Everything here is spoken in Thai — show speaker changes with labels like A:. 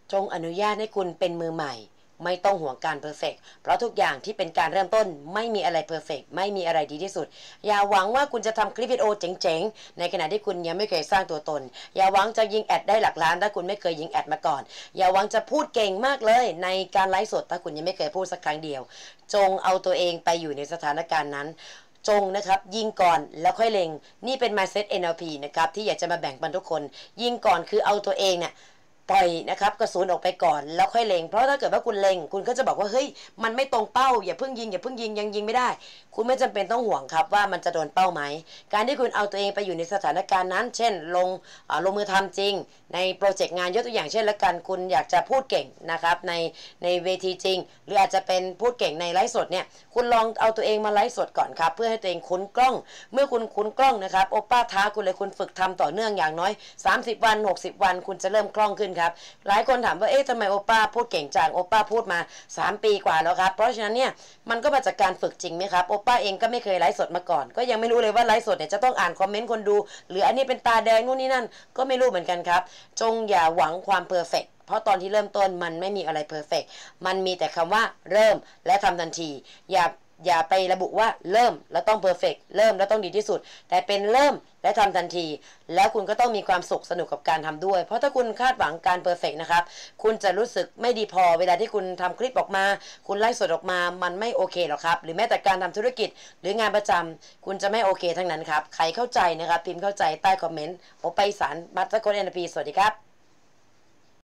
A: จงอนุญาตให้คุณเป็นมือใหม่ไม่ต้องห่วงการเพอร์เฟกเพราะทุกอย่างที่เป็นการเริ่มต้นไม่มีอะไรเพอร์เฟกไม่มีอะไรดีที่สุดอย่าหวังว่าคุณจะทำคลิปวิดีโอเจ๋งๆในขณะที่คุณยังไม่เคยสร้างตัวตนอย่าหวังจะยิงแอดได้หลักล้านถ้าคุณไม่เคยยิงแอดมาก่อนอย่าหวังจะพูดเก่งมากเลยในการไลฟ์สดถ้าคุณยังไม่เคยพูดสักครั้งเดียวจงเอาตัวเองไปอยู่ในสถานการณ์นั้นจงนะครับยิงก่อนแล้วค่อยเล็งนี่เป็น mindset NLP นะครับที่อยากจะมาแบ่งปันทุกคนยิงก่อนคือเอาตัวเองเนี่ยปล่อยนะครับกระสุนออกไปก่อนแล้วค่อยเล็งเพราะถ้าเกิดว่าคุณเล็งคุณก็จะบอกว่าเฮ้ยมันไม่ตรงเป้าอย่าเพิ่งยิงอย่าเพิ่งยิงยังยิงไม่ได้คุณไม่จำเป็นต้องห่วงครับว่ามันจะโดนเป้าไหมการที่คุณเอาตัวเองไปอยู่ในสถานการณ์นั้นเช่นลงมือทำจริงในโปรเจกต์งานยกตัวอย่างเช่นละกันคุณอยากจะพูดเก่งนะครับในเวทีจริงหรืออาจจะเป็นพูดเก่งในไลฟ์สดเนี่ยคุณลองเอาตัวเองมาไลฟ์สดก่อนครับเพื่อให้ตัวเองคุ้นกล้องเมื่อคุณคุ้นกล้องนะครับโอป้าท้าคุณเลยคุณฝึกทำต่อเนื่องอย่างน้อย30 วัน60 วันคุณจะเริ่มคล่องขึ้นครับหลายคนถามว่าเอ๊ะทำไมโอป้าพูดเก่งจังโอป้าพูดมา3 ปีกว่าแล้วครับเพราะฉะนั้นเนี่ยมันก็มาจากการฝึกจริงไหมครับโอป้าเองก็ไม่เคยไลฟ์สดมาก่อนก็ยังไม่รู้เลยว่าไลฟ์สดเนี่ยจะต้องอ่านคอมเมนต์คนดูหรืออันนี้เป็นตาแดงนู่นนี่นั่นก็ไม่รู้เหมือนกันครับจงอย่าหวังความเพอร์เฟกต์เพราะตอนที่เริ่มต้นมันไม่มีอะไรเพอร์เฟกต์มันมีแต่คำว่าเริ่มและทำทันทีอย่าไประบุว่าเริ่มแล้วต้องเพอร์เฟกต์เริ่มแล้วต้องดีที่สุดแต่เป็นเริ่มและทำทันทีแล้วคุณก็ต้องมีความสุขสนุกกับการทำด้วยเพราะถ้าคุณคาดหวังการเพอร์เฟกต์นะครับคุณจะรู้สึกไม่ดีพอเวลาที่คุณทำคลิปออกมาคุณไลฟ์สดออกมามันไม่โอเคหรอกครับหรือแม้แต่การทำธุรกิจหรืองานประจำคุณจะไม่โอเคทั้งนั้นครับใครเข้าใจนะครับพิมพ์เข้าใจใต้คอมเมนต์โอไปสารบัตรสกลNLPสวัสดีครับ